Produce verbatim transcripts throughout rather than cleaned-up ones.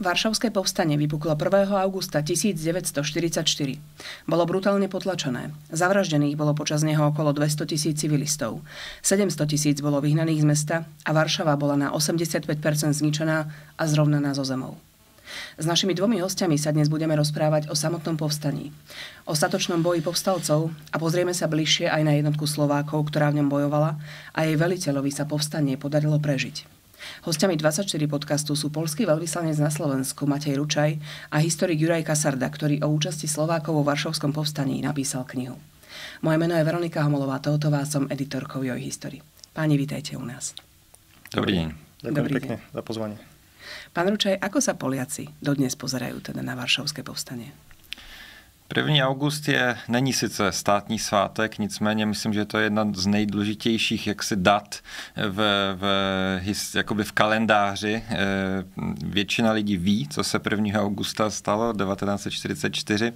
Varšavské povstanie vypuklo prvého augusta tisícdeväťstoštyridsaťštyri. Bolo brutálne potlačené. Zavraždených bolo počas neho okolo dvestotisíc civilistov. sedemsto tisíc bolo vyhnaných z mesta a Varšava bola na osemdesiatpäť percent zničená a zrovnaná so zemou. S našimi dvomi hostiami sa dnes budeme rozprávať o samotnom povstaní, o statočnom boji povstalcov a pozrieme sa bližšie aj na jednotku Slovákov, ktorá v ňom bojovala, a jej veliteľovi sa povstanie podarilo prežiť. Hostiami dvadsaťštyri podcastu sú poľský veľvyslanec na Slovensku Matej Ručaj a historik Juraj Kasarda, ktorý o účasti Slovákov vo Varšavskom povstaní napísal knihu. Moje meno je Veronika Homolová-Toutová, som editorkou Joj History. Páni, vítajte u nás. Dobrý deň. Ďakujem Dobrý pekne deň. Za pozvanie. Pán Ručaj, ako sa Poliaci dodnes pozerajú teda na Varšavské povstanie? první august je, není sice státní svátek, nicméně myslím, že to je jedna z nejdůležitějších jaksi dat v, v, jakoby v kalendáři. Většina lidí ví, co se prvního augusta stalo, devatenáct set čtyřicet čtyři.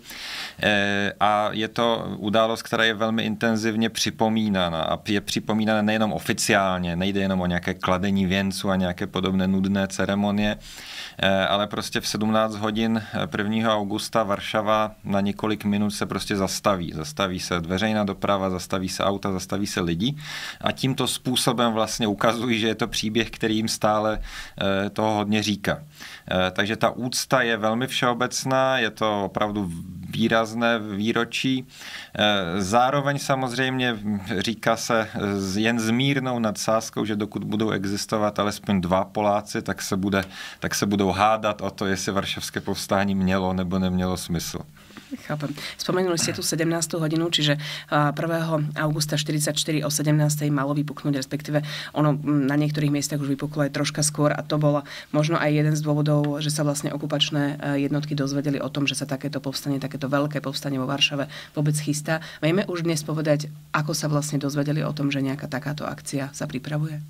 A je to událost, která je velmi intenzivně připomínána. A je připomínána nejenom oficiálně, nejde jenom o nějaké kladení věnců a nějaké podobné nudné ceremonie, ale prostě v sedmnáct hodin prvního augusta Varšava na několik minut se prostě zastaví. Zastaví se veřejná doprava, zastaví se auta, zastaví se lidi a tímto způsobem vlastně ukazují, že je to příběh, který jim stále toho hodně říká. Takže ta úcta je velmi všeobecná, je to opravdu výrazné výročí. Zároveň samozřejmě říká se jen s mírnou nadsázkou, že dokud budou existovat alespoň dva Poláci, tak se, bude, tak se budou hádat o to, jestli Varšavské povstání mělo nebo nemělo smysl. Chápem. Spomenuli ste tu sedemnástu hodinu, čiže prvého augusta štyridsaťštyri o sedemnástej malo vypuknúť, respektíve ono na niektorých miestach už vypuklo aj troška skôr a to bolo možno aj jeden z dôvodov, že sa vlastne okupačné jednotky dozvedeli o tom, že sa takéto povstanie, takéto veľké povstanie vo Varšave vôbec chystá. Vieme už dnes povedať, ako sa vlastne dozvedeli o tom, že nejaká takáto akcia sa pripravuje?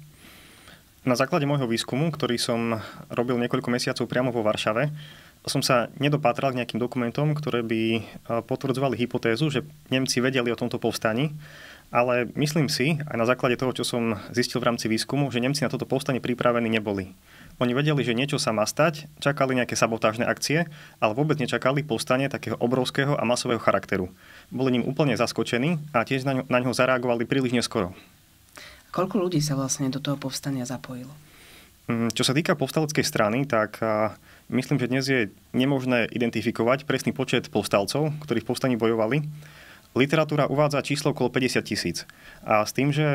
Na základe môjho výskumu, ktorý som robil niekoľko mesiacov priamo vo Varšave, som sa nedopátral k nejakým dokumentom, ktoré by potvrdzovali hypotézu, že Nemci vedeli o tomto povstaní, ale myslím si, aj na základe toho, čo som zistil v rámci výskumu, že Nemci na toto povstanie pripravení neboli. Oni vedeli, že niečo sa má stať, čakali nejaké sabotážne akcie, ale vôbec nečakali povstanie takého obrovského a masového charakteru. Boli ním úplne zaskočení a tiež na ňo, na ňo zareagovali príliš neskoro. Koľko ľudí sa vlastne do toho povstania zapojilo? Čo sa týka povstaleckej strany, tak myslím, že dnes je nemožné identifikovať presný počet povstalcov, ktorí v povstaní bojovali. Literatúra uvádza číslo okolo päťdesiat tisíc. A s tým, že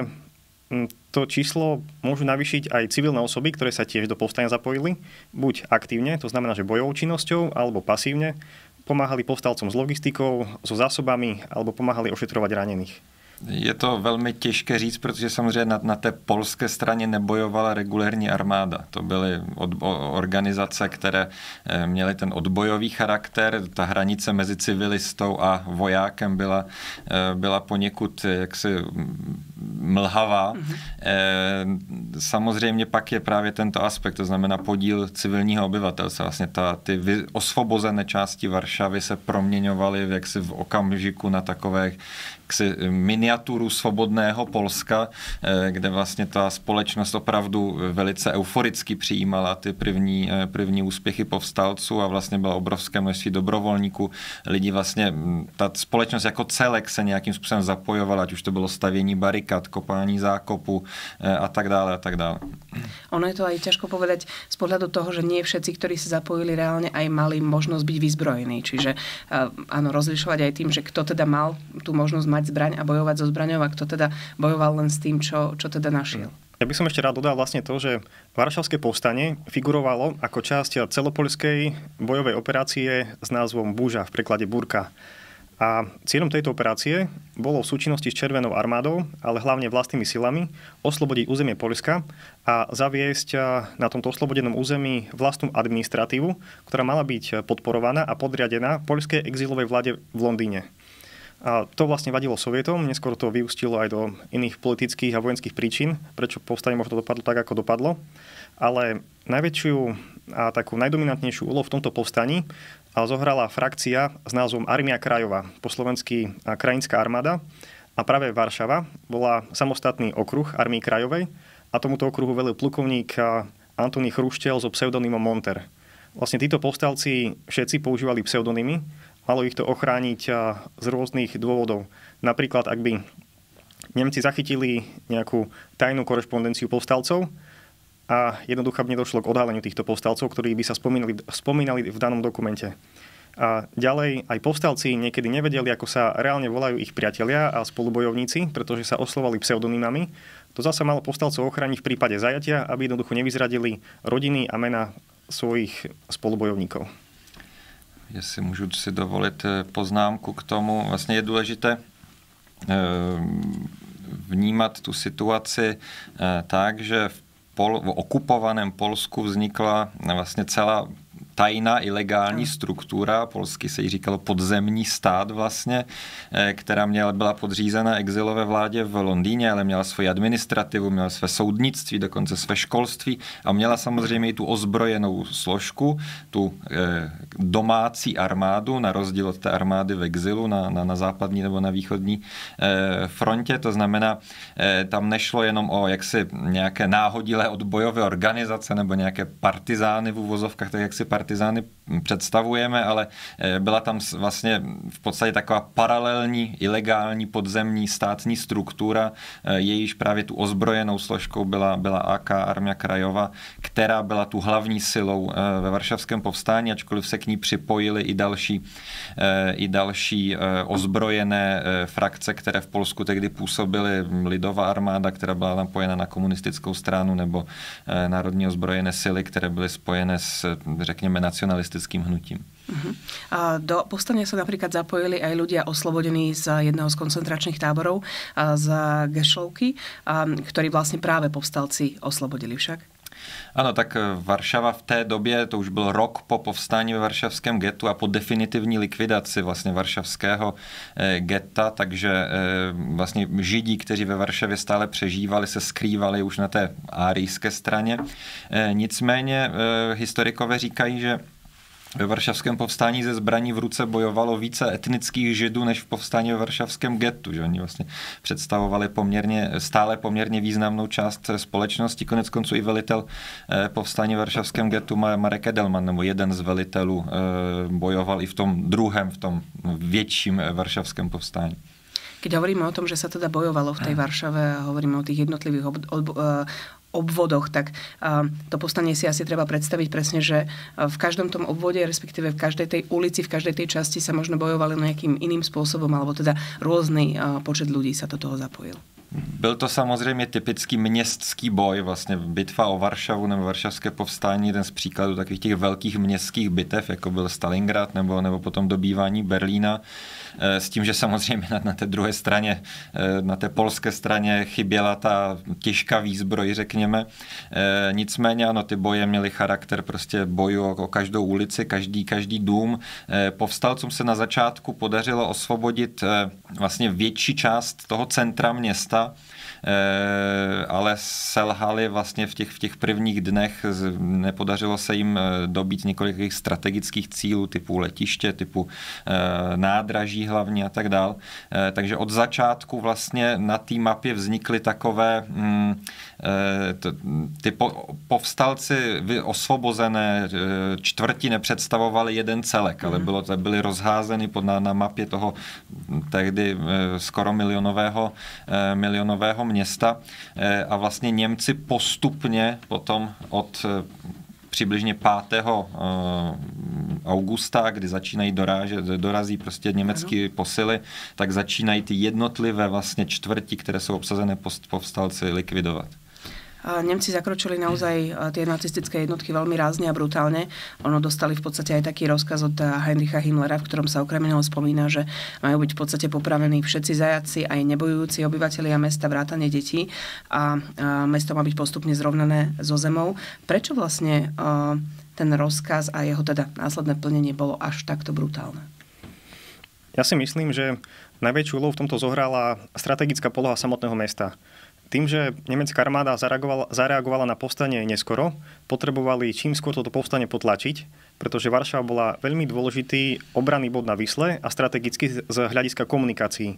to číslo môžu navýšiť aj civilné osoby, ktoré sa tiež do povstania zapojili, buď aktívne, to znamená, že bojovou činnosťou, alebo pasívne, pomáhali povstalcom s logistikou, so zásobami, alebo pomáhali ošetrovať ranených. Je to velmi těžké říct, protože samozřejmě na, na té polské straně nebojovala regulérní armáda. To byly od, o, organizace, které e, měly ten odbojový charakter. Ta hranice mezi civilistou a vojákem byla, e, byla poněkud jaksi mlhavá. Mm-hmm. E, samozřejmě pak je právě tento aspekt, to znamená podíl civilního obyvatelstva. Vlastně ta, ty vy, osvobozené části Varšavy se proměňovaly jaksi v okamžiku na takové miniaturu svobodného Polska, kde vlastně ta společnost opravdu velice euforicky přijímala ty první, první úspěchy povstalců a vlastně bylo obrovské množství dobrovolníků. Lidi vlastně, ta společnost jako celek se nějakým způsobem zapojovala, ať už to bylo stavění barikád, kopání zákopu a tak dále a tak dále. Ono je to aj ťažko povedať z pohľadu toho, že nie všetci, ktorí sa zapojili, reálne aj mali možnosť byť vyzbrojení. Čiže áno, rozlišovať aj tým, že kto teda mal tú možnosť mať zbraň a bojovať so zbraňou a kto teda bojoval len s tým, čo, čo teda našiel. Ja by som ešte rád dodal vlastne to, že Varšavské povstanie figurovalo ako časť celopoľskej bojovej operácie s názvom Búža, v preklade Búrka. A cieľom tejto operácie bolo v súčinnosti s Červenou armádou, ale hlavne vlastnými silami, oslobodiť územie Poľska a zaviesť na tomto oslobodenom území vlastnú administratívu, ktorá mala byť podporovaná a podriadená poľskej exilovej vláde v Londýne. A to vlastne vadilo Sovietom, neskôr to vyústilo aj do iných politických a vojenských príčin, prečo povstanie možno dopadlo tak, ako dopadlo. Ale najväčšiu a takú najdominantnejšiu úlohu v tomto povstaní zohrala frakcia s názvom Armia Krajová, po slovensky Krajinská armáda. A práve Varšava bola samostatný okruh Armii Krajovej a tomuto okruhu velil plukovník Antoni Chruščel so pseudonymom Monter. Vlastne títo povstalci všetci používali pseudonymy. Malo ich to ochrániť z rôznych dôvodov. Napríklad, ak by Nemci zachytili nejakú tajnú korešpondenciu povstalcov a jednoducho by nedošlo k odhaleniu týchto povstalcov, ktorí by sa spomínali, spomínali v danom dokumente. A ďalej aj povstalci niekedy nevedeli, ako sa reálne volajú ich priatelia a spolubojovníci, pretože sa oslovali pseudonymami. To zase malo povstalcov ochrániť v prípade zajatia, aby jednoducho nevyzradili rodiny a mena svojich spolubojovníkov. Jestli můžu si dovolit poznámku k tomu, vlastně je důležité vnímat tu situaci tak, že v, pol, v okupovaném Polsku vznikla vlastně celá tajná ilegální struktura, polsky se jí říkalo podzemní stát vlastně, která měla, byla podřízena exilové vládě v Londýně, ale měla svoji administrativu, měla své soudnictví, dokonce své školství a měla samozřejmě i tu ozbrojenou složku, tu eh, domácí armádu, na rozdíl od té armády v exilu na, na, na západní nebo na východní eh, frontě. To znamená, eh, tam nešlo jenom o jaksi nějaké náhodilé odbojové organizace nebo nějaké partizány v úvozovkách, tak jak si partizány představujeme, ale byla tam vlastně v podstatě taková paralelní, ilegální, podzemní státní struktura, jejíž právě tu ozbrojenou složkou byla, byla á ká Armia Krajova, která byla tu hlavní silou ve Varšavském povstání, ačkoliv se k ní připojily i další, i další ozbrojené frakce, které v Polsku tehdy působily, Lidová armáda, která byla napojena na komunistickou stranu, nebo národní ozbrojené sily, které byly spojené s, řekněme, nacionalistickým hnutím. Uh-huh. A do povstania sa napríklad zapojili aj ľudia oslobodení z jedného z koncentračných táborov, z Gešlovky, ktorí vlastne práve povstalci oslobodili však. Ano, tak Varšava v té době, to už byl rok po povstání ve varšavském getu a po definitivní likvidaci vlastně varšavského geta, takže vlastně Židí, kteří ve Varšavě stále přežívali, se skrývali už na té árijské straně. Nicméně historikové říkají, že ve varšavském povstání ze zbraní v ruce bojovalo více etnických Židů než v povstání ve varšavském getu, že oni vlastně představovali poměrně, stále poměrně významnou část společnosti. Konec konců i velitel povstání v varšavském getu Marek Edelman, nebo jeden z velitelů, bojoval i v tom druhém, v tom větším varšavském povstání. Keď hovoríme o tom, že sa teda bojovalo v tej Varšave a hovoríme o tých jednotlivých ob, ob, obvodoch, tak to povstanie si asi treba predstaviť presne, že v každom tom obvode, respektíve v každej tej ulici, v každej tej časti sa možno bojovali nejakým iným spôsobom, alebo teda rôzny počet ľudí sa do toho zapojil. Byl to samozřejmě typický městský boj, vlastně bitva o Varšavu nebo varšavské povstání, jeden z příkladů takových těch velkých městských bitev, jako byl Stalingrad nebo, nebo potom dobývání Berlína, s tím, že samozřejmě na, na té druhé straně, na té polské straně chyběla ta těžká výzbroj, řekněme. Nicméně ano, ty boje měly charakter prostě boju o, o každou ulici, každý, každý dům. Povstalcům se na začátku podařilo osvobodit vlastně větší část toho centra města, ale selhali vlastně v těch, v těch prvních dnech, nepodařilo se jim dobít několik strategických cílů typu letiště, typu nádraží hlavně a tak dál. Takže od začátku vlastně na té mapě vznikly takové ty povstalci osvobozené čtvrti nepředstavovali jeden celek, ale bylo, byly rozházeny pod, na, na mapě toho tehdy skoro milionového, milionového města a vlastně Němci postupně potom od přibližně pátého augusta, kdy začínají dorážet, dorazí prostě německé posily, tak začínají ty jednotlivé vlastně čtvrti, které jsou obsazené povstalci, likvidovat. Nemci zakročili naozaj tie nacistické jednotky veľmi rázne a brutálne. Ono dostali v podstate aj taký rozkaz od Heinricha Himmlera, v ktorom sa okrem iného spomína, že majú byť v podstate popravení všetci zajaci, aj nebojujúci obyvatelia mesta, vrátane detí a mesto má byť postupne zrovnané so zemou. Prečo vlastne ten rozkaz a jeho teda následné plnenie bolo až takto brutálne? Ja si myslím, že najväčšiu úlohu v tomto zohrala strategická poloha samotného mesta. Tým, že nemecká armáda zareagovala, zareagovala na povstanie neskoro, potrebovali čím skôr toto povstanie potlačiť, pretože Varšava bola veľmi dôležitý obranný bod na Visle a strategicky z hľadiska komunikácií.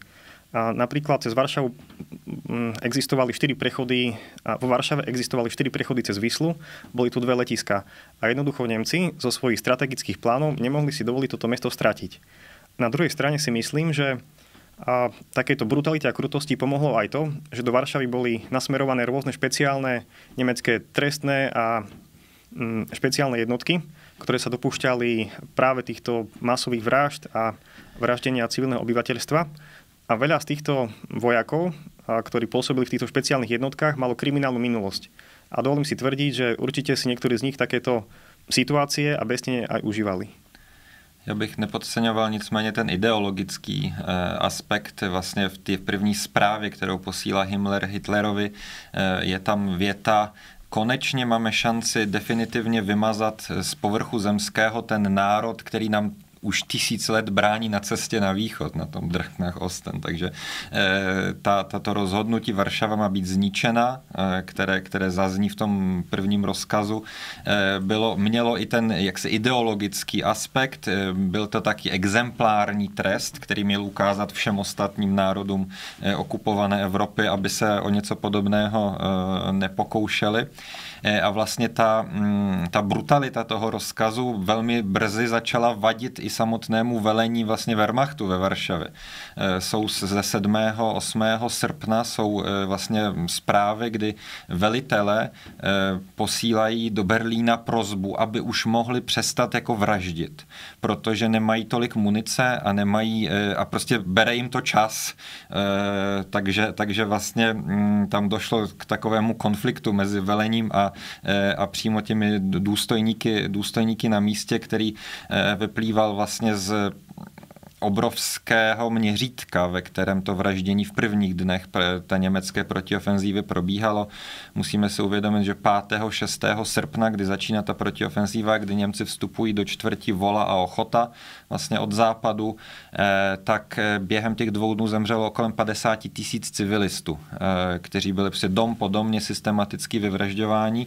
A napríklad cez Varšavu existovali štyri prechody, a vo Varšave existovali štyri prechody cez Vislu, boli tu dve letiská. A jednoducho Nemci zo svojich strategických plánov nemohli si dovoliť toto mesto stratiť. Na druhej strane si myslím, že a takéto brutalite a krutosti pomohlo aj to, že do Varšavy boli nasmerované rôzne špeciálne nemecké trestné a mm, špeciálne jednotky, ktoré sa dopúšťali práve týchto masových vražd a vraždenia civilného obyvateľstva. A veľa z týchto vojakov, ktorí pôsobili v týchto špeciálnych jednotkách, malo kriminálnu minulosť. A dovolím si tvrdiť, že určite si niektorí z nich takéto situácie a bestine aj užívali. Já bych nepodceňoval nicméně ten ideologický eh, aspekt vlastně v té první zprávě, kterou posílá Himmler Hitlerovi. Eh, je tam věta: konečně máme šanci definitivně vymazat z povrchu zemského ten národ, který nám už tisíc let brání na cestě na východ, na tom Drchnach Osten. Takže e, ta, tato rozhodnutí Varšava má být zničena, e, které, které zazní v tom prvním rozkazu, e, bylo, mělo i ten jaksi ideologický aspekt. E, byl to taky exemplární trest, který měl ukázat všem ostatním národům e, okupované Evropy, aby se o něco podobného e, nepokoušeli. A vlastně ta, ta brutalita toho rozkazu velmi brzy začala vadit i samotnému velení vlastně Wehrmachtu ve Varšavě. Jsou ze sedmého osmého srpna jsou vlastně zprávy, kdy velitelé posílají do Berlína prosbu, aby už mohli přestat jako vraždit, protože nemají tolik munice a nemají a prostě bere jim to čas. Takže, takže vlastně tam došlo k takovému konfliktu mezi velením a a přímo těmi důstojníky, důstojníky na místě, který vyplýval vlastně z obrovského měřítka, ve kterém to vraždění v prvních dnech té německé protiofenzívy probíhalo. Musíme si uvědomit, že pátého šestého srpna, kdy začíná ta protiofenzíva, kdy Němci vstupují do čtvrti Vola a Ochota, vlastně od západu, tak během těch dvou dnů zemřelo kolem padesát tisíc civilistů, kteří byli prostě dom po domě systematicky vyvražďováni,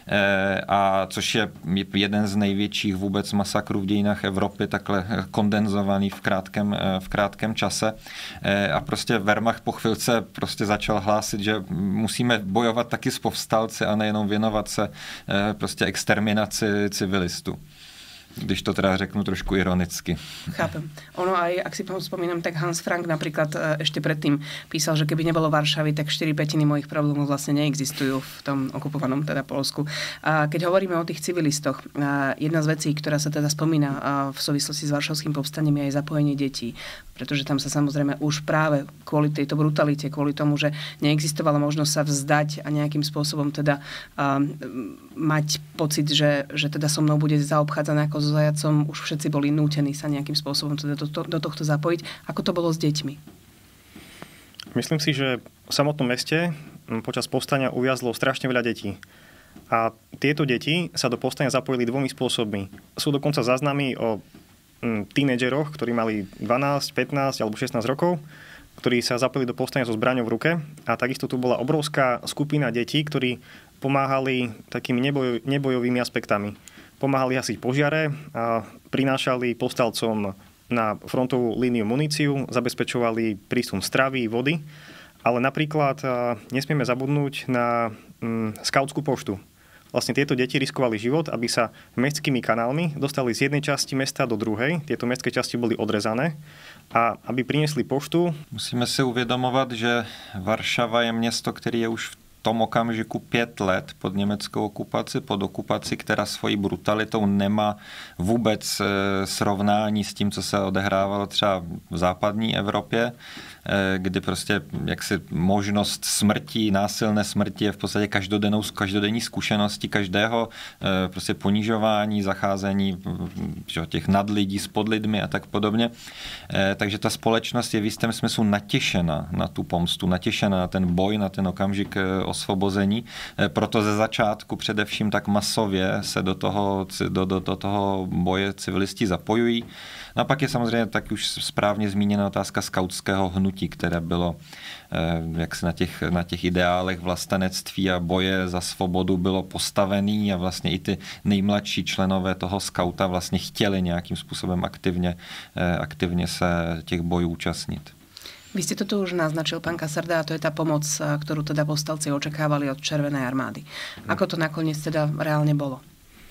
a což je jeden z největších vůbec masakrů v dějinách Evropy, takhle kondenzovaný v krátké v krátkém čase. A prostě Wehrmacht po chvilce prostě začal hlásit, že musíme bojovat taky s povstalci a nejenom věnovat se prostě exterminaci civilistů. Když to teda řeknu trošku ironicky. Chápem. Ono aj, ak si spomínam, tak Hans Frank napríklad ešte predtým písal, že keby nebolo Varšavy, tak štyri pätiny mojich problémov vlastne neexistujú v tom okupovanom teda Poľsku. A keď hovoríme o tých civilistoch, jedna z vecí, ktorá sa teda spomína v súvislosti s Varšavským povstaním, je aj zapojenie detí. Pretože tam sa samozrejme už práve kvôli tejto brutalite, kvôli tomu, že neexistovala možnosť sa vzdať a nejakým spôsobom teda um, mať pocit, že, že teda so mnou bude zaobchádzané ako so zajacom, už všetci boli nútení sa nejakým spôsobom teda do, do, do tohto zapojiť. Ako to bolo s deťmi? Myslím si, že v samotnom meste počas povstania uviazlo strašne veľa detí. A tieto deti sa do povstania zapojili dvomi spôsobmi. Sú dokonca záznamy o tínedžeroch, ktorí mali dvanásť, pätnásť alebo šestnásť rokov, ktorí sa zapojili do povstania so zbraňou v ruke. A takisto tu bola obrovská skupina detí, ktorí pomáhali takými neboj, nebojovými aspektami. Pomáhali hasiť požiare a prinášali povstalcom na frontovú líniu muníciu, zabezpečovali prísun stravy, vody. Ale napríklad nesmieme zabudnúť na skautskú poštu. Vlastne tieto deti riskovali život, aby sa mestskými kanálmi dostali z jednej časti mesta do druhej. Tieto mestské časti boli odrezané a aby priniesli poštu. Musíme si uvědomovat, že Varšava je město, který je už v tom okamžiku pět let pod německou okupaci, pod okupaci, která svojí brutalitou nemá vůbec srovnání s tím, co se odehrávalo třeba v západní Evropě, kdy prostě jaksi možnost smrti, násilné smrti je v podstatě každodennou, každodenní zkušenosti každého, prostě ponižování, zacházení těch nadlidí s podlidmi a tak podobně. Takže ta společnost je v jistém smyslu natěšena na tu pomstu, natěšena na ten boj, na ten okamžik osvobození. Proto ze začátku především tak masově se do toho, do, do, do toho boje civilisti zapojují. No a pak je samozřejmě tak už správně zmíněna otázka skautského hnutí, které bylo jak se na těch, na těch ideálech vlastenectví a boje za svobodu bylo postavený a vlastně i ty nejmladší členové toho skauta vlastně chtěli nějakým způsobem aktivně, aktivně se těch bojů účastnit. Vy ste to tu už naznačil, pán Kasarda, a to je tá pomoc, ktorú teda povstalci očakávali od Červenej armády. Ako to nakoniec teda reálne bolo?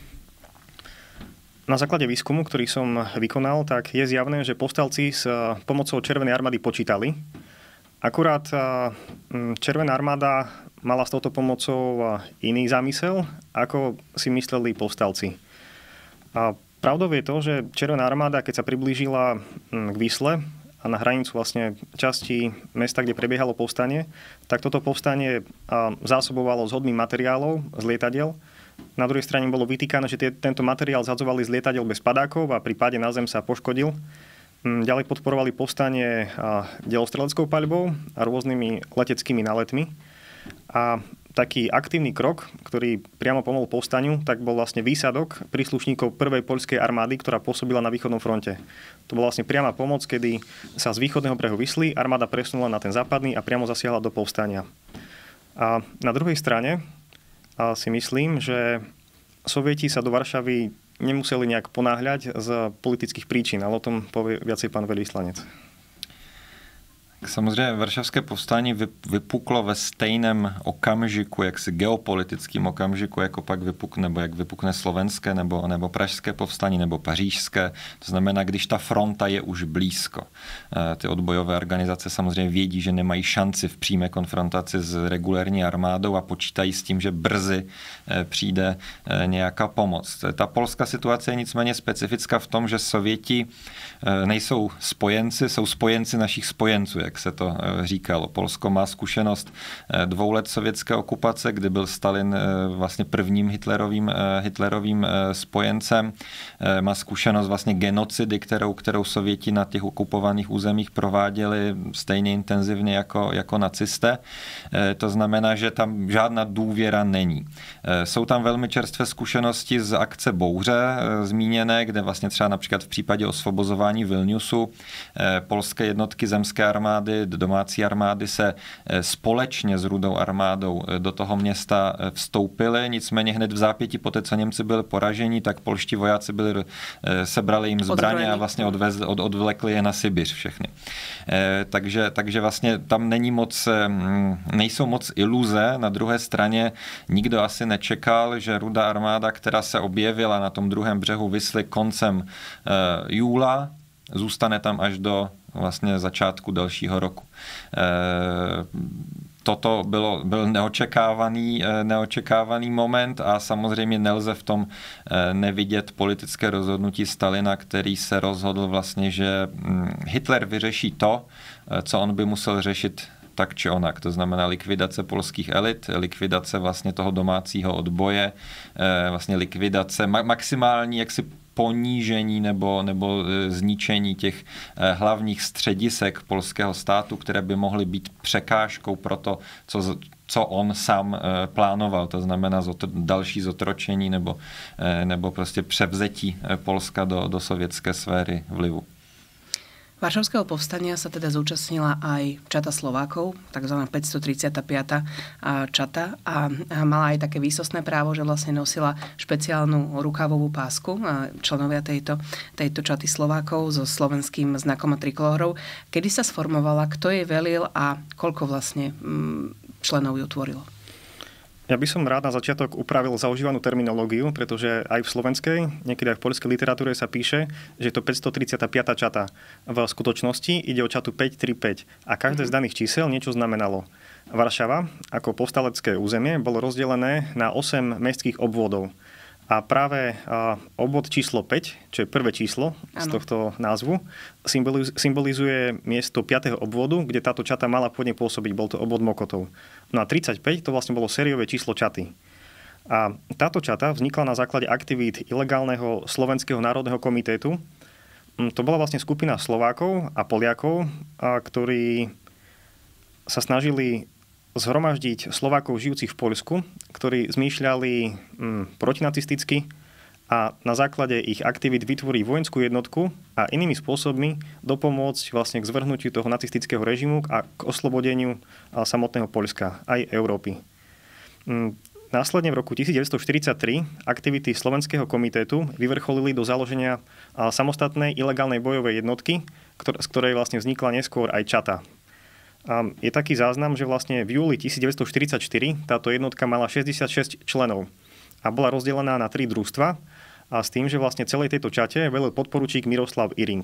Na základe výskumu, ktorý som vykonal, tak je zjavné, že povstalci s pomocou Červenej armády počítali. Akurát Červená armáda mala s touto pomocou iný zámysel, ako si mysleli povstalci. A pravdou je to, že Červená armáda, keď sa priblížila k Visle a na hranicu vlastne časti mesta, kde prebiehalo povstanie, tak toto povstanie zásobovalo zhodným materiálov z lietadiel. Na druhej strane bolo vytýkané, že tie, tento materiál zhadzovali z lietadiel bez padákov a pri páde na zem sa poškodil. Ďalej podporovali povstanie delostreleckou paľbou a rôznymi leteckými náletmi. A taký aktívny krok, ktorý priamo pomohol povstaniu, tak bol vlastne výsadok príslušníkov prvej poľskej armády, ktorá pôsobila na východnom fronte. To bola vlastne priama pomoc, kedy sa z východného brehu Visly armáda presunula na ten západný a priamo zasiahla do povstania. A na druhej strane a si myslím, že Sovieti sa do Varšavy nemuseli nejak ponáhľať z politických príčin, ale o tom povie viacej pán veľvyslanec. Samozřejmě Varšavské povstání vypuklo ve stejném okamžiku, jaksi geopolitickým okamžiku, jako pak vypukne, nebo jak vypukne slovenské, nebo, nebo pražské povstání, nebo pařížské. To znamená, když ta fronta je už blízko. Ty odbojové organizace samozřejmě vědí, že nemají šanci v přímé konfrontaci s regulární armádou a počítají s tím, že brzy přijde nějaká pomoc. Ta polská situace je nicméně specifická v tom, že Sověti nejsou spojenci, jsou spojenci našich spojenců, jak se to říkalo. Polsko má zkušenost dvou let sovětské okupace, kdy byl Stalin vlastně prvním hitlerovým, hitlerovým spojencem. Má zkušenost vlastně genocidy, kterou, kterou Sověti na těch okupovaných územích prováděli stejně intenzivně jako, jako nacisté. To znamená, že tam žádná důvěra není. Jsou tam velmi čerstvé zkušenosti z akce Bouře zmíněné, kde vlastně třeba například v případě osvobozování Vilniusu polské jednotky zemské armády, domácí armády se společně s Rudou armádou do toho města vstoupily, nicméně hned v zápětí poté, co Němci byli poraženi, tak polští vojáci byli, sebrali jim zbraně a vlastně odvezli, od, odvlekli je na Sibiř všechny. Takže, takže vlastně tam není moc, nejsou moc iluze. Na druhé straně nikdo asi nečekal, že Rudá armáda, která se objevila na tom druhém břehu Visly koncem júla, zůstane tam až do vlastně začátku dalšího roku. Toto bylo, byl neočekávaný, neočekávaný moment a samozřejmě nelze v tom nevidět politické rozhodnutí Stalina, který se rozhodl vlastně, že Hitler vyřeší to, co on by musel řešit tak či onak. To znamená likvidace polských elit, likvidace vlastně toho domácího odboje, vlastně likvidace, maximální jaksi ponížení nebo, nebo zničení těch hlavních středisek polského státu, které by mohly být překážkou pro to, co, co on sám plánoval. To znamená zotr, další zotročení nebo, nebo prostě převzetí Polska do, do sovětské sféry vlivu. Varšavského povstania sa teda zúčastnila aj čata Slovákov, takzvaná päťstotridsiatpäť čata a mala aj také výsostné právo, že vlastne nosila špeciálnu rukávovú pásku členovia tejto, tejto čaty Slovákov so slovenským znakom a trikolórou. Kedy sa sformovala, kto jej velil a koľko vlastne členov ju tvorilo? Ja by som rád na začiatok upravil zaužívanú terminológiu, pretože aj v slovenskej, niekedy aj v poľskej literatúre sa píše, že je to päťstotridsiatpäť čata. V skutočnosti ide o čatu päť tri päť a každé z daných čísel niečo znamenalo. Varšava ako povstalecké územie bolo rozdelené na osem mestských obvodov. A práve obvod číslo päť, čo je prvé číslo z tohto názvu, symbolizuje miesto piateho obvodu, kde táto čata mala pôvodne pôsobiť. Bol to obvod Mokotov. No a tridsaťpäť to vlastne bolo sériové číslo čaty. A táto čata vznikla na základe aktivít ilegálneho Slovenského národného komitétu. To bola vlastne skupina Slovákov a Poliakov, ktorí sa snažili zhromaždiť Slovákov žijúcich v Poľsku, ktorí zmýšľali hm, protinacisticky a na základe ich aktivít vytvorí vojenskú jednotku a inými spôsobmi dopomôcť vlastne k zvrhnutiu toho nacistického režimu a k oslobodeniu samotného Poľska, aj Európy. Hm, následne v roku devätnásťstoštyridsaťtri aktivity Slovenského komitétu vyvrcholili do založenia samostatnej ilegálnej bojovej jednotky, z ktorej vlastne vznikla neskôr aj čata. A je taký záznam, že vlastne v júli devätnásťstoštyridsaťštyri táto jednotka mala šesťdesiatšesť členov a bola rozdelená na tri družstva a s tým, že vlastne celej tejto čate velil podporučík Miroslav Iring.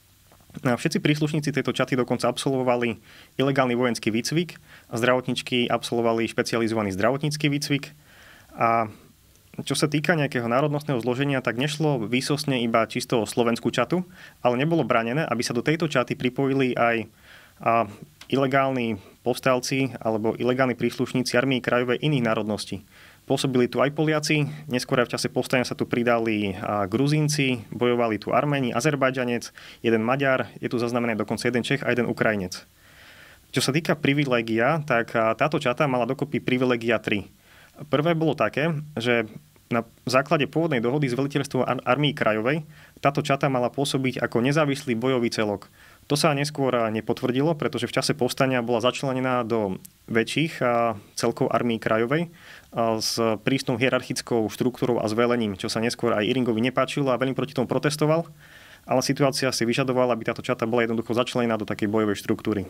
A všetci príslušníci tejto čaty dokonca absolvovali ilegálny vojenský výcvik a zdravotníčky absolvovali špecializovaný zdravotnícky výcvik. A čo sa týka nejakého národnostného zloženia, tak nešlo výsostne iba čisto o slovenskú čatu, ale nebolo branené, aby sa do tejto čaty pripojili aj a ilegálni povstalci alebo ilegálni príslušníci armii krajovej iných národností. Pôsobili tu aj Poliaci, neskôr aj v čase povstania sa tu pridali Gruzínci, bojovali tu Arméni, Azerbajdžanec, jeden Maďar, je tu zaznamenaný dokonca jeden Čech a jeden Ukrajinec. Čo sa týka privilégia, tak táto čata mala dokopy privilégia tri. Prvé bolo také, že na základe pôvodnej dohody s veliteľstvom armii krajovej táto čata mala pôsobiť ako nezávislý bojový celok. To sa neskôr nepotvrdilo, pretože v čase povstania bola začlenená do väčších celkov armii krajovej s prísnou hierarchickou štruktúrou a zvelením, čo sa neskôr aj Iringovi nepáčilo a veľmi proti tomu protestoval, ale situácia si vyžadovala, aby táto čata bola jednoducho začlenená do takej bojovej štruktúry.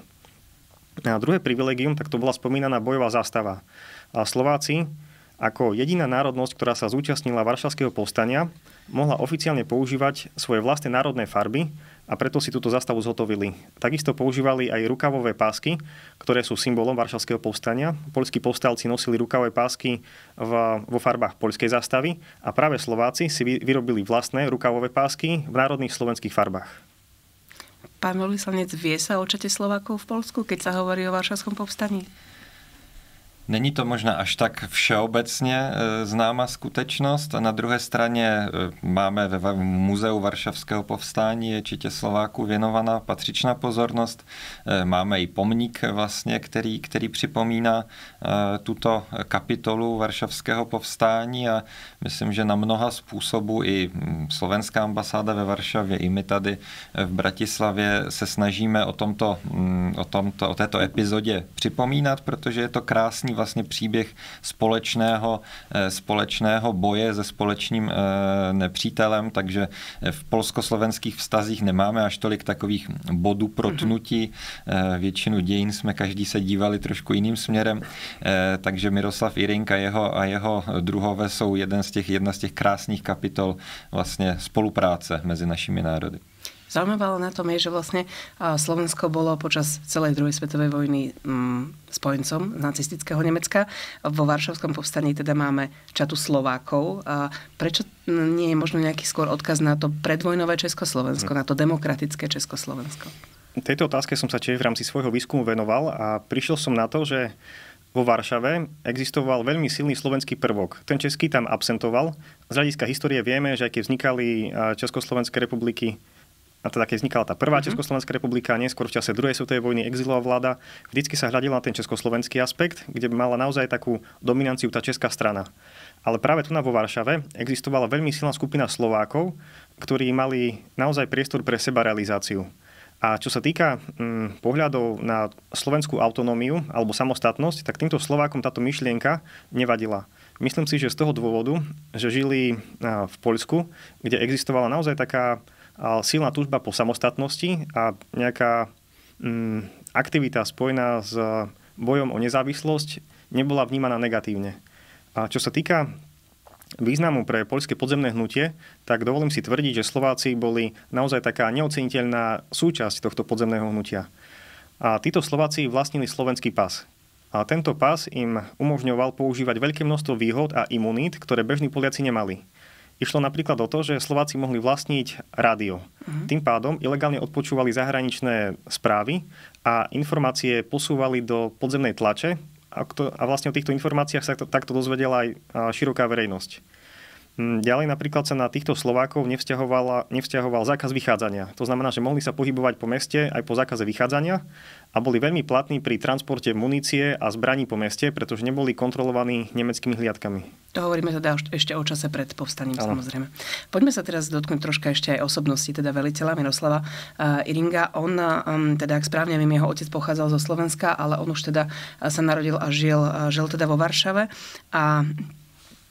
A druhé privilégium, tak to bola spomínaná bojová zástava. A Slováci ako jediná národnosť, ktorá sa zúčastnila Varšavského povstania, mohla oficiálne používať svoje vlastné národné farby a preto si túto zástavu zhotovili. Takisto používali aj rukavové pásky, ktoré sú symbolom Varšavského povstania. Poľskí povstalci nosili rukavové pásky v, vo farbách poľskej zástavy a práve Slováci si vyrobili vlastné rukavové pásky v národných slovenských farbách. Pán veľvyslanec, vie sa o čate Slovákov v Poľsku, keď sa hovorí o Varšavskom povstaní? Není to možná až tak všeobecně známá skutečnost. Na druhé straně máme ve Muzeu Varšavského povstání je četě Slováků věnovaná patřičná pozornost. Máme i pomník vlastně, který, který připomíná tuto kapitolu Varšavského povstání a myslím, že na mnoha způsobů i slovenská ambasáda ve Varšavě, i my tady v Bratislavě se snažíme o tomto, o tomto, o této epizodě připomínat, protože je to krásný vlastně příběh společného, společného boje se společným nepřítelem, takže v polsko-slovenských vztazích nemáme až tolik takových bodů protnutí. Většinu dějin jsme každý se dívali trošku jiným směrem, takže Miroslav Iring a jeho, a jeho druhové jsou jeden z těch, jedna z těch krásných kapitol vlastně spolupráce mezi našimi národy. Zaujímavé na tom je, že vlastne Slovensko bolo počas celej druhej svetovej vojny spojencom nacistického Nemecka. Vo Varšavskom povstaní teda máme čatu Slovákov. Prečo nie je možno nejaký skôr odkaz na to predvojnové Československo, na to demokratické Československo? Tejto otázke som sa tiež v rámci svojho výskumu venoval a prišiel som na to, že vo Varšave existoval veľmi silný slovenský prvok. Ten český tam absentoval. Z hľadiska histórie vieme, že aj keď vznikali Československé republiky, a teda keď vznikala tá prvá uh-huh. Československá republika, neskôr v čase druhej svetovej vojny exilová vláda, vždycky sa hľadila na ten československý aspekt, kde mala naozaj takú dominanciu tá česká strana. Ale práve tu na vo Varšave existovala veľmi silná skupina Slovákov, ktorí mali naozaj priestor pre sebarealizáciu. A čo sa týka hm, pohľadov na slovenskú autonómiu alebo samostatnosť, tak týmto Slovákom táto myšlienka nevadila. Myslím si, že z toho dôvodu, že žili v Poľsku, kde existovala naozaj taká silná túžba po samostatnosti a nejaká mm, aktivita spojená s bojom o nezávislosť nebola vnímaná negatívne. A čo sa týka významu pre poľské podzemné hnutie, tak dovolím si tvrdiť, že Slováci boli naozaj taká neoceniteľná súčasť tohto podzemného hnutia. A títo Slováci vlastnili slovenský pas. A tento pas im umožňoval používať veľké množstvo výhod a imunít, ktoré bežní Poliaci nemali. Išlo napríklad o to, že Slováci mohli vlastniť rádio. Uh-huh. Tým pádom ilegálne odpočúvali zahraničné správy a informácie posúvali do podzemnej tlače a, to, a vlastne o týchto informáciách sa to, takto dozvedela aj široká verejnosť. Ďalej napríklad sa na týchto Slovákov nevzťahoval, nevzťahoval zákaz vychádzania. To znamená, že mohli sa pohybovať po meste aj po zákaze vychádzania a boli veľmi platní pri transporte munície a zbraní po meste, pretože neboli kontrolovaní nemeckými hliadkami. To hovoríme teda ešte o čase pred povstaním, ano. Samozrejme. Poďme sa teraz dotknúť troška ešte aj osobnosti, teda veliteľa Miroslava uh, Iringa. On, um, teda ak správne viem, jeho otec pochádzal zo Slovenska, ale on už teda sa narodil a žil, uh, žil teda vo Varšave a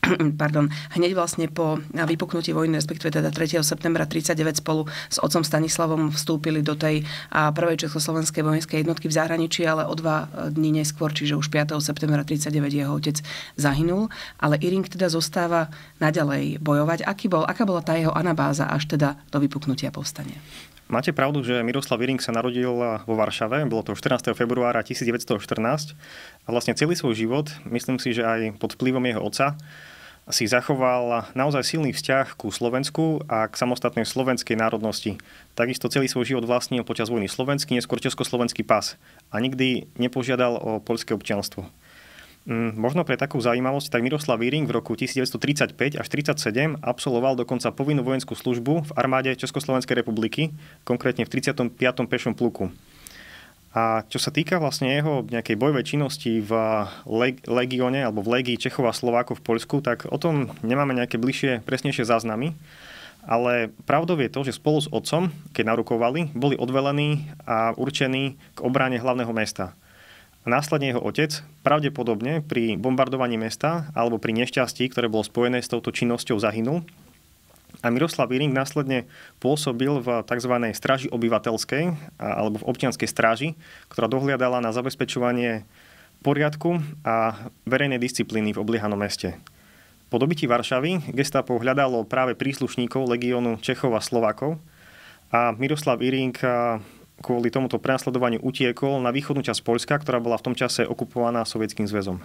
pardon, hneď vlastne po vypuknutí vojny, respektíve teda tretieho septembra tridsaťdeväť spolu s otcom Stanislavom vstúpili do tej prvej československej vojenskej jednotky v zahraničí, ale o dva dní neskôr, čiže už piateho septembra tridsaťdeväť jeho otec zahynul. Ale Iring teda zostáva naďalej bojovať. Aký bol, aká bola tá jeho anabáza až teda do vypuknutia povstania? Máte pravdu, že Miroslav Iring sa narodil vo Varšave, bolo to štrnásteho februára tisícdeväťstoštrnásť a vlastne celý svoj život, myslím si, že aj pod vplyvom jeho otca, si zachoval naozaj silný vzťah ku Slovensku a k samostatnej slovenskej národnosti. Takisto celý svoj život vlastnil počas vojny slovenský, neskôr československý pas a nikdy nepožiadal o poľské občianstvo. Možno pre takú zaujímavosť, tak Miroslav Iring v roku devätnásťtridsaťpäť až tridsaťsedem absolvoval dokonca povinnú vojenskú službu v armáde Československej republiky, konkrétne v tridsiatom piatom pešom pluku. A čo sa týka vlastne jeho nejakej bojovej činnosti v leg- legióne alebo v legii Čechov a Slovákov v Poľsku, tak o tom nemáme nejaké bližšie, presnejšie záznamy. Ale pravdou je to, že spolu s otcom, keď narukovali, boli odvelení a určení k obrane hlavného mesta. Následne jeho otec pravdepodobne pri bombardovaní mesta alebo pri nešťastí, ktoré bolo spojené s touto činnosťou, zahynul. A Miroslav Iring následne pôsobil v tzv. Stráži obyvateľskej alebo v občianskej stráži, ktorá dohliadala na zabezpečovanie poriadku a verejnej disciplíny v obliehanom meste. Po dobití Varšavy gestapo hľadalo práve príslušníkov legiónu Čechov a Slovákov a Miroslav Iring kvôli tomuto prenasledovaniu utiekol na východnú časť Poľska, ktorá bola v tom čase okupovaná Sovietským zväzom.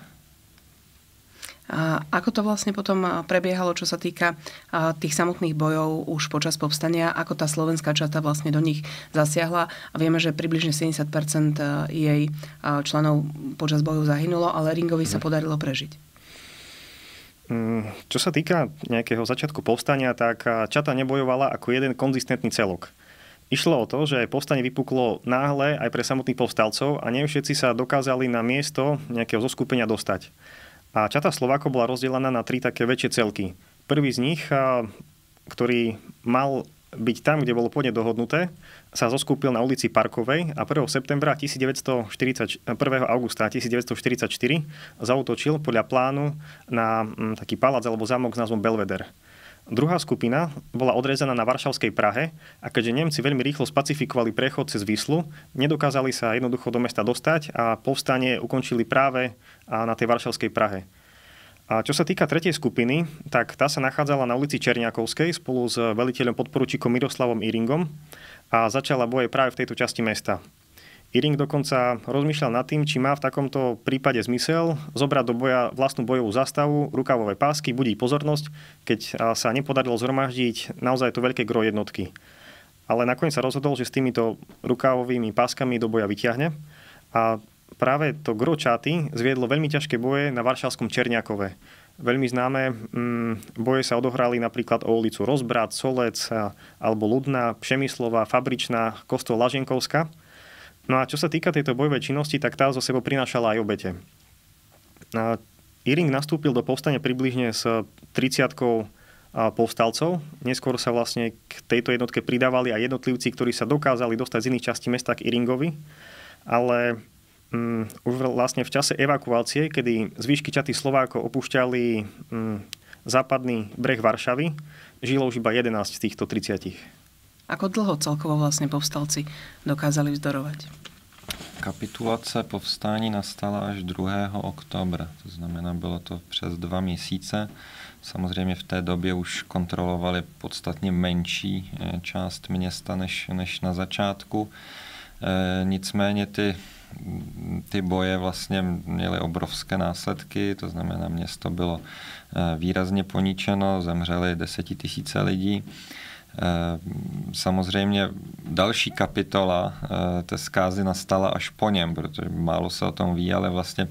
A ako to vlastne potom prebiehalo, čo sa týka tých samotných bojov už počas povstania, ako tá slovenská čata vlastne do nich zasiahla? A vieme, že približne sedemdesiat percent jej členov počas bojov zahynulo, ale Iringovi sa podarilo prežiť. Čo sa týka nejakého začiatku povstania, tak čata nebojovala ako jeden konzistentný celok. Išlo o to, že povstanie vypuklo náhle aj pre samotných povstalcov a nie všetci sa dokázali na miesto nejakého zoskupenia dostať. A čata Slovákov bola rozdelená na tri také väčšie celky. Prvý z nich, ktorý mal byť tam, kde bolo pôvodne dohodnuté, sa zoskúpil na ulici Parkovej a prvého septembra prvého augusta tisícdeväťstoštyridsaťštyri zaútočil podľa plánu na taký palác alebo zámok s názvom Belveder. Druhá skupina bola odrezaná na Varšavskej Prahe a keďže Nemci veľmi rýchlo spacifikovali prechod cez Vislu, nedokázali sa jednoducho do mesta dostať a povstanie ukončili práve na tej Varšavskej Prahe. A čo sa týka tretej skupiny, tak tá sa nachádzala na ulici Černiakovskej spolu s veliteľom podporučíkom Miroslavom Iringom a začala boje práve v tejto časti mesta. Iring dokonca rozmýšľal nad tým, či má v takomto prípade zmysel zobrať do boja vlastnú bojovú zástavu, rukávové pásky, budiť pozornosť, keď sa nepodarilo zhromaždiť naozaj to veľké gro jednotky. Ale nakoniec sa rozhodol, že s týmito rukávovými páskami do boja vyťahne a práve to gro čaty zviedlo veľmi ťažké boje na varšavskom Černiakove. Veľmi známe mm, boje sa odohrali napríklad o ulicu Rozbrat, Solec alebo Ludná, Přemyslová, Fabričná, kostol Laženkovska. No a čo sa týka tejto bojovej činnosti, tak tá zo sebou prinášala aj obete. Iring nastúpil do povstania približne s tridsiatkou povstalcov. Neskôr sa vlastne k tejto jednotke pridávali aj jednotlivci, ktorí sa dokázali dostať z iných častí mesta k Iringovi. Ale um, už vlastne v čase evakuácie, kedy zvýšky čaty Slovákov opúšťali um, západný breh Varšavy, žilo už iba jedenásť z týchto tridsiatich. Ako dlho celkovo vlastne povstalci dokázali vzdorovať? Kapitulace povstání nastala až druhého októbra, to znamená, bylo to přes dva měsíce. Samozřejmě v té době už kontrolovali podstatně menší část města než, než na začátku. E, nicméně ty, ty boje vlastně měly obrovské následky, to znamená, město bylo výrazně poničeno, zemřeli desetitisíce lidí. Samozřejmě další kapitola té zkázy nastala až po něm, protože málo se o tom ví, ale vlastně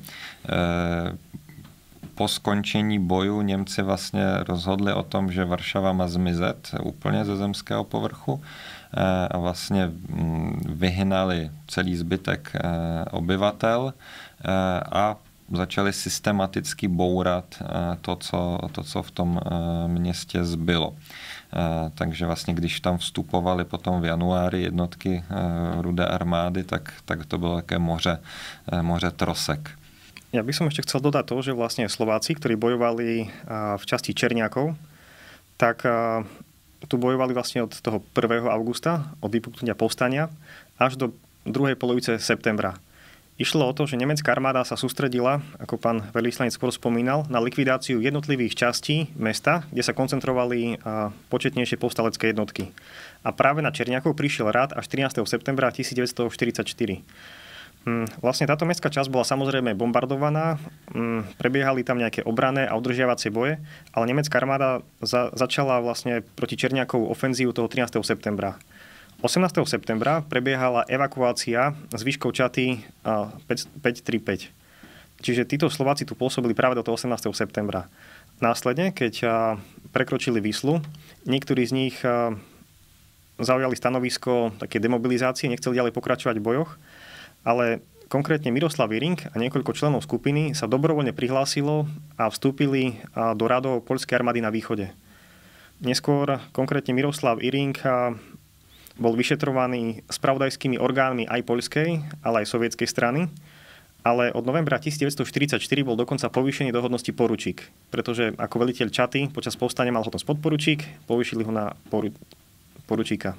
po skončení boju Němci vlastně rozhodli o tom, že Varšava má zmizet úplně ze zemského povrchu a vlastně vyhnali celý zbytek obyvatel a začali systematicky bourat to, co, to, co v tom městě zbylo. Takže vlastně, když tam vstupovaly potom v januári jednotky Rudé armády, tak, tak to bylo také moře, moře trosek. Ja by som ešte chcel dodať to, že vlastne Slováci, ktorí bojovali v časti Černiakov, tak tu bojovali vlastne od toho prvého augusta, od vypuknutia povstania, až do druhej polovice septembra. Išlo o to, že nemecká armáda sa sústredila, ako pán veľvyslanec skôr spomínal, na likvidáciu jednotlivých častí mesta, kde sa koncentrovali početnejšie povstalecké jednotky. A práve na Černiakov prišiel rád až trinásteho septembra tisícdeväťstoštyridsaťštyri. Vlastne táto mestská časť bola samozrejme bombardovaná, prebiehali tam nejaké obranné a udržiavacie boje, ale nemecká armáda za, začala vlastne proti Černiakovu ofenzívu toho trinásteho septembra. osemnásteho septembra prebiehala evakuácia zvyškov Čaty päť tri päť. Čiže títo Slováci tu pôsobili práve do toho osemnásteho septembra. Následne, keď prekročili Výslu, niektorí z nich zaujali stanovisko také demobilizácie, nechceli ďalej pokračovať v bojoch, ale konkrétne Miroslav Iring a niekoľko členov skupiny sa dobrovoľne prihlásilo a vstúpili do radov poľskej armády na východe. Neskôr konkrétne Miroslav Iring bol vyšetrovaný spravodajskými orgánmi aj poľskej, ale aj sovietskej strany, ale od novembra tisícdeväťstoštyridsaťštyri bol dokonca povýšený do hodnosti poručík, pretože ako veliteľ Čaty počas povstania mal hodnosť podporučík, povýšili ho na poru, poručíka.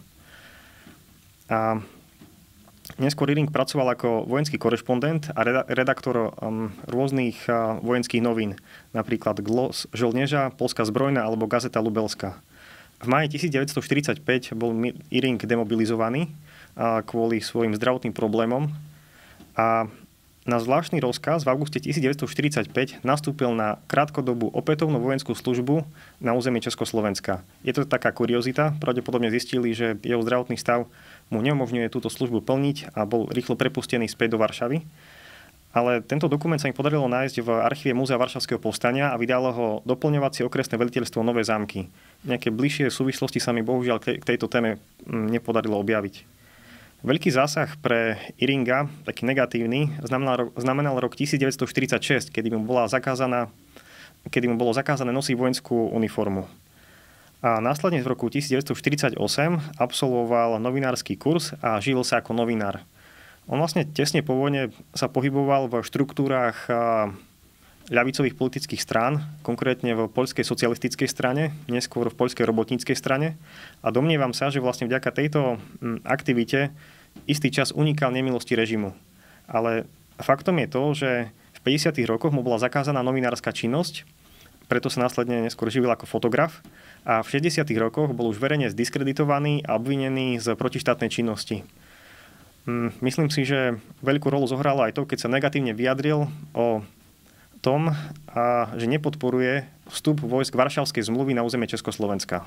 A neskôr Iring pracoval ako vojenský korešpondent a redaktor um, rôznych uh, vojenských novín, napríklad Głos Żołnierza, Polská zbrojná alebo Gazeta Lubelská. V máji tisícdeväťstoštyridsaťpäť bol Iring demobilizovaný kvôli svojim zdravotným problémom a na zvláštny rozkaz v auguste tisícdeväťstoštyridsaťpäť nastúpil na krátkodobú opätovnú vojenskú službu na území Československa. Je to taká kuriozita, pravdepodobne zistili, že jeho zdravotný stav mu neumožňuje túto službu plniť a bol rýchlo prepustený späť do Varšavy. Ale tento dokument sa mi podarilo nájsť v archíve Múzea Varšavského povstania a vydalo ho doplňovacie okresné veliteľstvo Nové Zámky. Nejaké bližšie súvislosti sa mi bohužiaľ k tejto téme nepodarilo objaviť. Veľký zásah pre Iringa, taký negatívny, znamenal, znamenal rok tisícdeväťstoštyridsaťšesť, kedy mu bola zakázaná, kedy mu bolo zakázané nosiť vojenskú uniformu. A následne v roku tisícdeväťstoštyridsaťosem absolvoval novinársky kurz a živil sa ako novinár. On vlastne tesne po vojne sa pohyboval v štruktúrách ľavicových politických strán, konkrétne v poľskej socialistickej strane, neskôr v poľskej robotníckej strane. A domnievam sa, že vlastne vďaka tejto aktivite istý čas unikal nemilosti režimu. Ale faktom je to, že v päťdesiatych rokoch mu bola zakázaná novinárska činnosť, preto sa následne neskôr živil ako fotograf a v šesťdesiatych rokoch bol už verejne zdiskreditovaný a obvinený z protištátnej činnosti. Myslím si, že veľkú rolu zohralo aj to, keď sa negatívne vyjadril o tom, a že nepodporuje vstup vojsk Varšavskej zmluvy na územie Československa.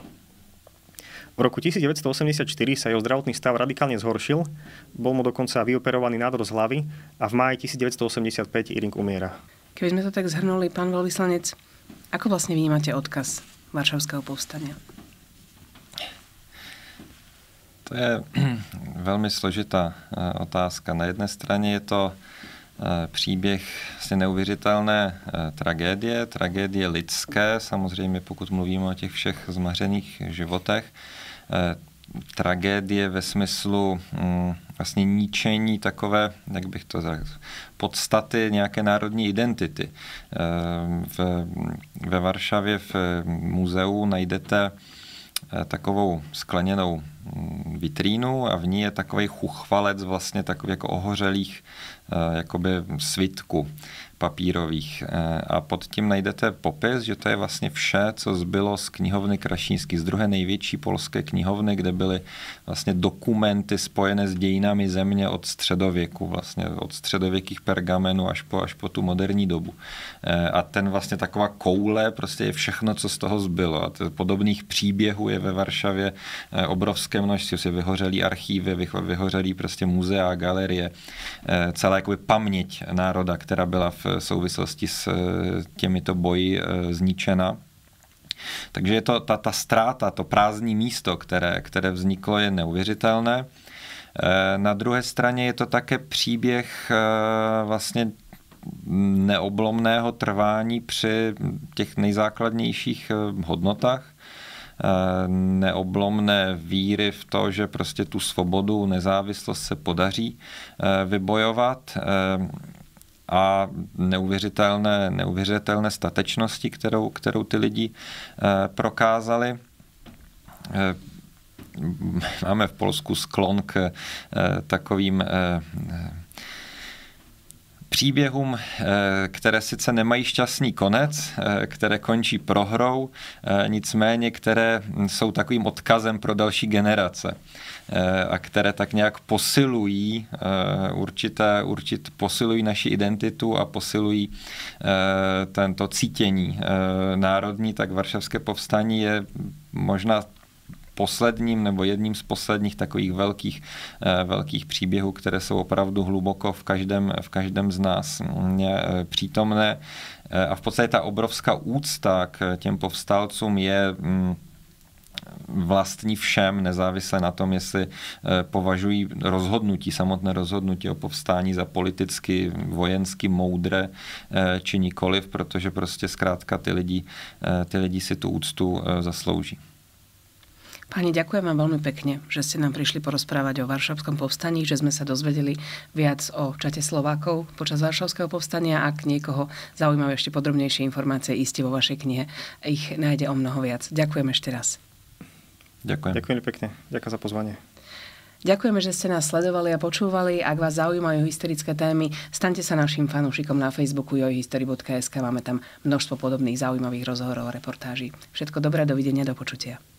V roku tisícdeväťstoosemdesiatštyri sa jeho zdravotný stav radikálne zhoršil, bol mu dokonca vyoperovaný nádor z hlavy a v máji tisícdeväťstoosemdesiatpäť Iring umiera. Keby sme to tak zhrnuli, pán veľvyslanec, ako vlastne vnímate odkaz Varšavského povstania? To je velmi složitá otázka. Na jedné straně je to příběh vlastně neuvěřitelné tragédie, tragédie lidské, samozřejmě pokud mluvíme o těch všech zmařených životech, tragédie ve smyslu vlastně ničení takové, jak bych to řekl, podstaty nějaké národní identity. V, ve Varšavě v muzeu najdete takovou skleněnou vitrínu a v ní je takový chuchvalec vlastně takový jako ohořelých jakoby svitků papírových. A pod tím najdete popis, že to je vlastně vše, co zbylo z knihovny Krašínský, z druhé největší polské knihovny, kde byly vlastně dokumenty spojené s dějinami země od středověku, vlastně od středověkých pergamenů až po, až po tu moderní dobu. A ten vlastně taková koule prostě je všechno, co z toho zbylo. A podobných příběhů je ve Varšavě obrovské množství, se vyhořelý archívy, vyhořelý prostě muzea a galerie, celá jakoby paměť národa, která byla v souvislosti s těmito boji zničena. Takže je to ta, ta ztráta, to prázdné místo, které, které vzniklo, je neuvěřitelné. Na druhé straně je to také příběh vlastně neoblomného trvání při těch nejzákladnějších hodnotách, neoblomné víry v to, že prostě tu svobodu, nezávislost se podaří vybojovat. a neuvěřitelné, neuvěřitelné statečnosti, kterou, kterou ty lidi prokázali. Máme v Polsku sklon k takovým příběhům, které sice nemají šťastný konec, které končí prohrou, nicméně které jsou takovým odkazem pro další generace a které tak nějak posilují určité, určitě posilují naši identitu a posilují tento cítění národní, tak Varšavské povstání je možná posledním nebo jedním z posledních takových velkých, velkých příběhů, které jsou opravdu hluboko v každém, v každém z nás přítomné. A v podstatě ta obrovská úcta k těm povstalcům je vlastní všem, nezávisle na tom, jestli považují rozhodnutí, samotné rozhodnutí o povstání za politicky, vojensky moudré či nikoliv, protože prostě zkrátka ty lidi, ty lidi si tu úctu zaslouží. Páni, ďakujem vám veľmi pekne, že ste nám prišli porozprávať o Varšavskom povstaní, že sme sa dozvedeli viac o čate Slovákov počas Varšavského povstania. Ak niekoho zaujímajú ešte podrobnejšie informácie, iste vo vašej knihe ich nájde o mnoho viac. Ďakujem ešte raz. Ďakujem. Ďakujem pekne. Ďakujem za pozvanie. Ďakujeme, že ste nás sledovali a počúvali. Ak vás zaujímajú historické témy, staňte sa našim fanúšikom na Facebooku jojhistory bodka es ká. Máme tam množstvo podobných zaujímavých rozhovorov a reportáží. Všetko dobré, dovidenia, do počutia.